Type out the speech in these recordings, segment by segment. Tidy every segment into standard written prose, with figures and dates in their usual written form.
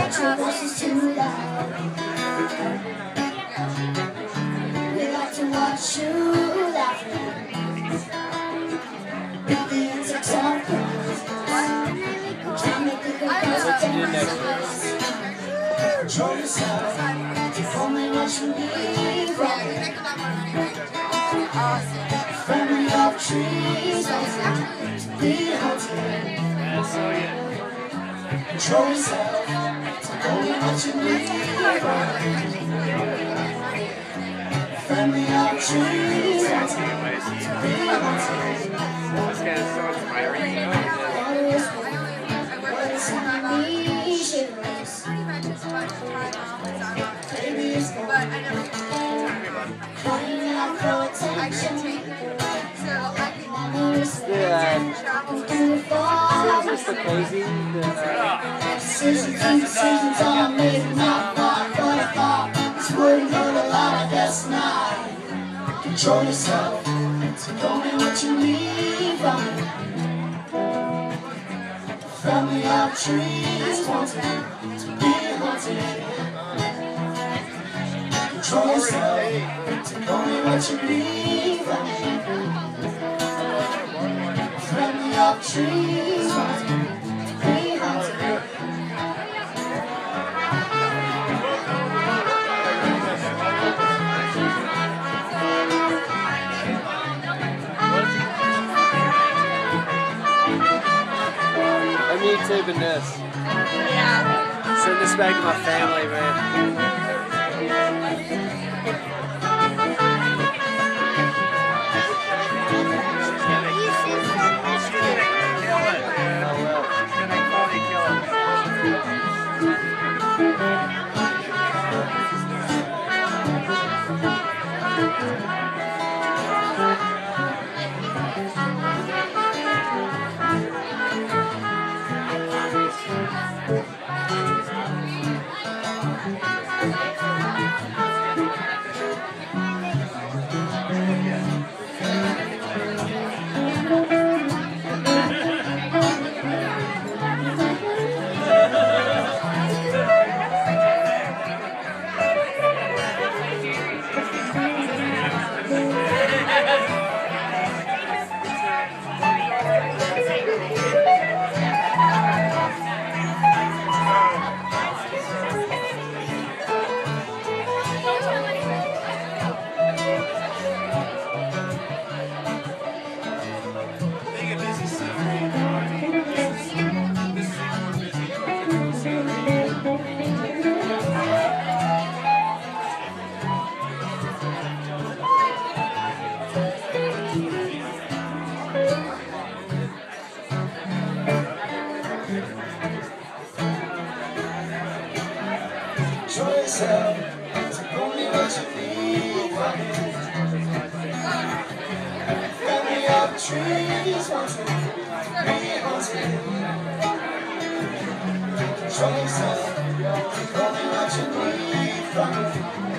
but your voice is too loud. We like to watch you laughing with the insects of crowds. Try to make the good guys dance. Control yourself, only what you need. Family of trees, be haunted. Control yourself, only what you need. Family of trees, be haunted. This guy is so inspiring. Just the crazy. Decisions are made, not thought, but thought. This wouldn't hurt a lot, I guess not. Control yourself, tell me what you need from me. Family of trees wanted to be haunted. Control yourself, tell me what you need from me. Family of trees wanted to be haunted. I'm YouTubing this. Yeah. Send this back to my family, man. Control yourself, take only what you need from me. Family of trees wanted to be haunted. Control yourself, take only what you need from me.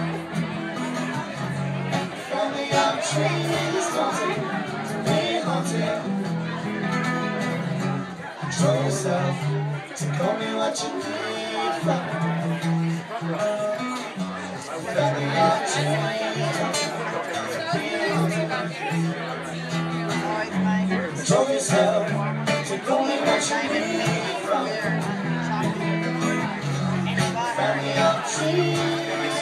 Family of trees wanted to be haunted. Control yourself, take only what you need from me. Control yourself, take only what you need from it. Family of trees.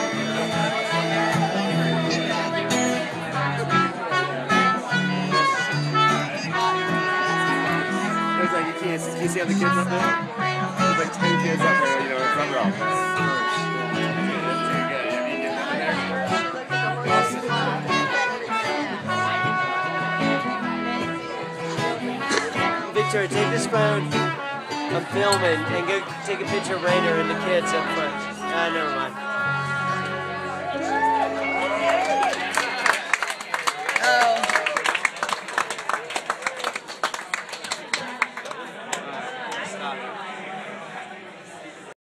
It's like you see all the kids up there? There's like 10 kids up there, you know, in front row. Victor, take this phone. I'm filming and go take a picture of Rainer and the kids up front. I know.